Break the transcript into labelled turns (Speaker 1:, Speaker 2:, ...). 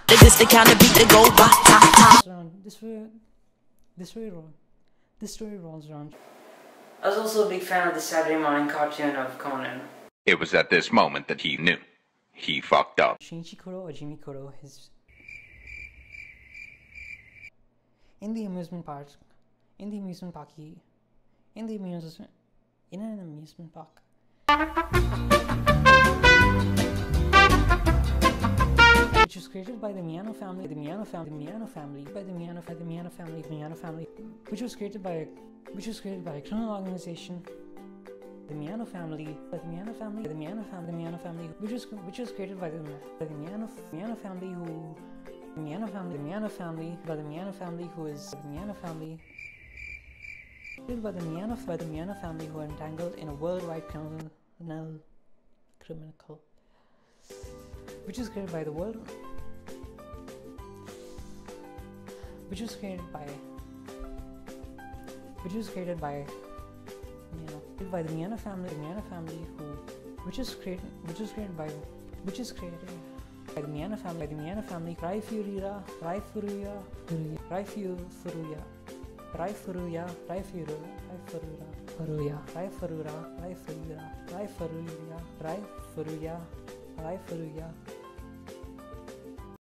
Speaker 1: This the kind of beat that go ba ta ta.
Speaker 2: This story rolls around. I was also a big fan of the Saturday morning cartoon of Conan.
Speaker 3: It was at this moment that he knew. He fucked up.
Speaker 2: Shinichi Koro or Jimmy Koro is in an amusement park. Which was created by the Miyano family, which was created by a criminal organization, the Miyano family, which was created by the Miyano family who were entangled in a worldwide criminal, which was created by the Miyano family, which is created by the Miyano family, Rai Furuya.